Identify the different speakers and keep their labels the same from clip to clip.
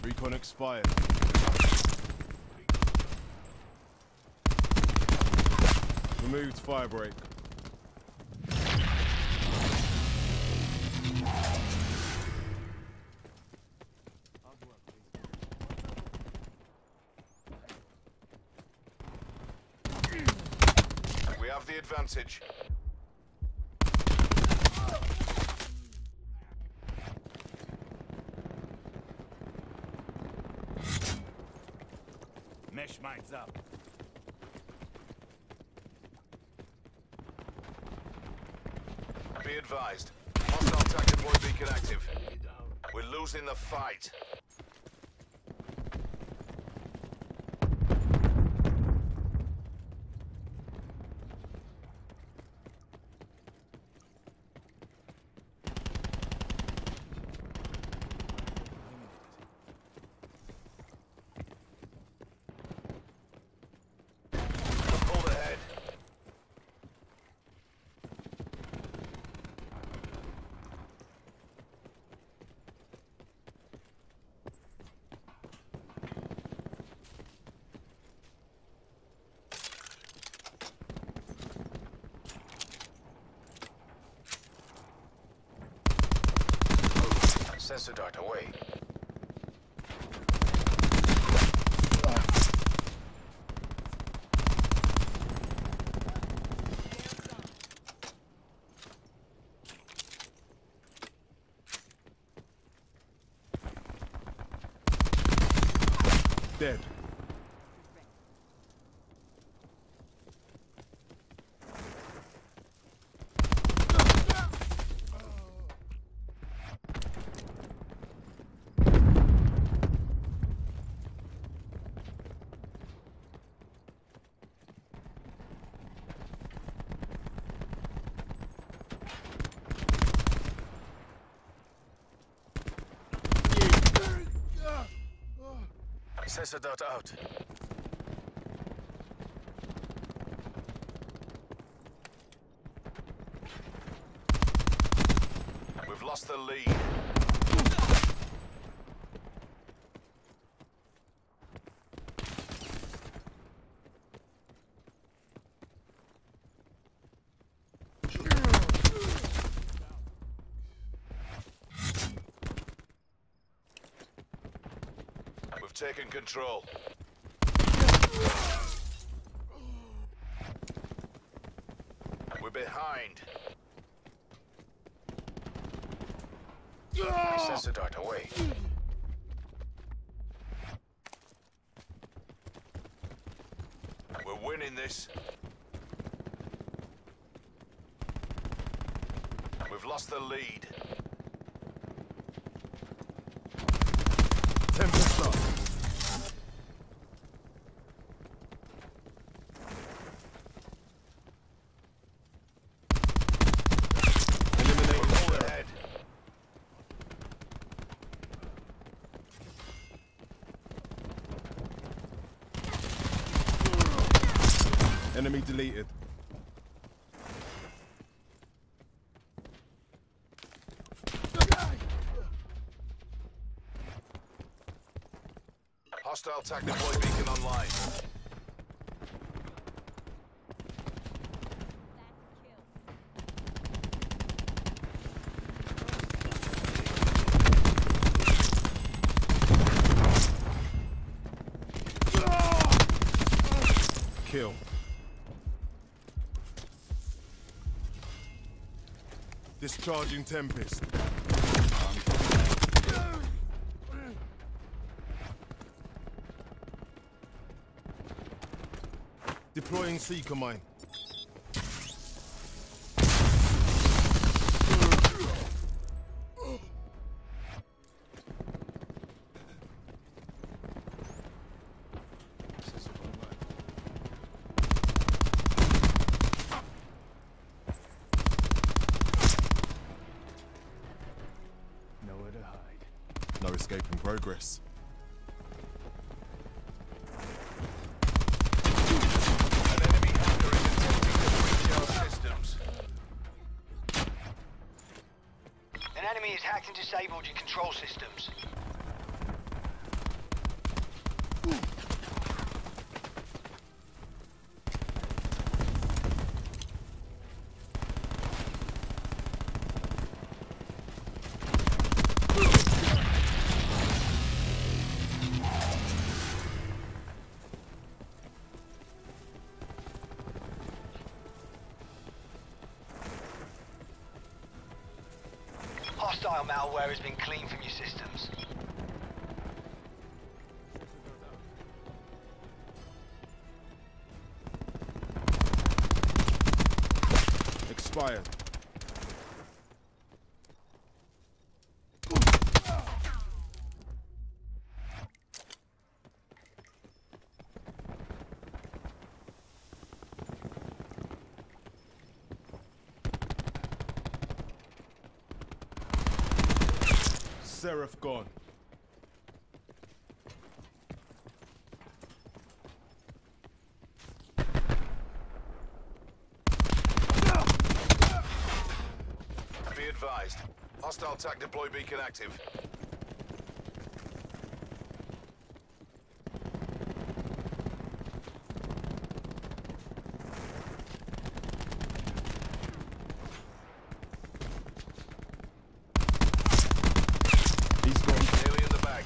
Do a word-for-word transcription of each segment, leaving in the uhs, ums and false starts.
Speaker 1: Recon expired. Removed firebreak.
Speaker 2: We have the advantage.
Speaker 3: Mesh mines up.
Speaker 2: Be advised. Hostile attack deploy beacon active. We're losing the fight. Pull ahead. Sensor dart away.
Speaker 1: Dead.
Speaker 2: Sensor dart out. We've lost the lead. We've taken control. We're behind. Sensor dart away. We're winning this. We've lost the lead.
Speaker 1: Tempest up. Eliminate
Speaker 2: Pull ahead.
Speaker 1: Enemy deleted.
Speaker 2: Hostile attack deploy beacon online.
Speaker 1: Kill. Discharging Tempest. Deploying Seeker Mine.
Speaker 3: Nowhere to hide.
Speaker 1: No escape in progress.
Speaker 2: An enemy hacker is attempting to breach our systems.
Speaker 4: An enemy has hacked and disabled your control systems. Our malware has been cleaned from your systems.
Speaker 1: Expired. Seraph gone.
Speaker 2: Be advised. Hostile T A C deploy beacon active.
Speaker 1: He's gone.
Speaker 2: Nearly in the bag.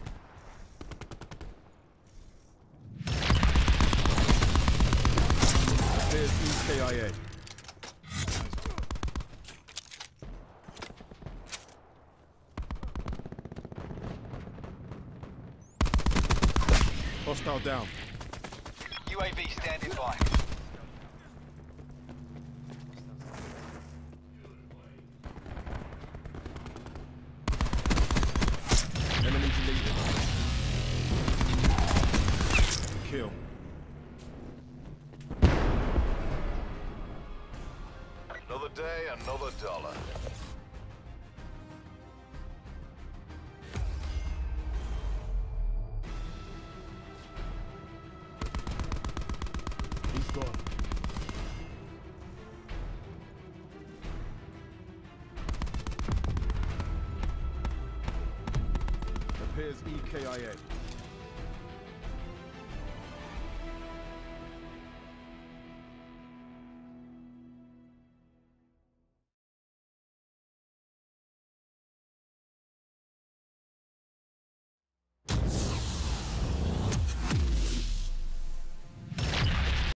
Speaker 1: There's E K I A. Hostile down.
Speaker 4: U A V standing by.
Speaker 1: Enemy deleted. Kill.
Speaker 2: Another day, another dollar.
Speaker 1: He's gone. Appears E K I A.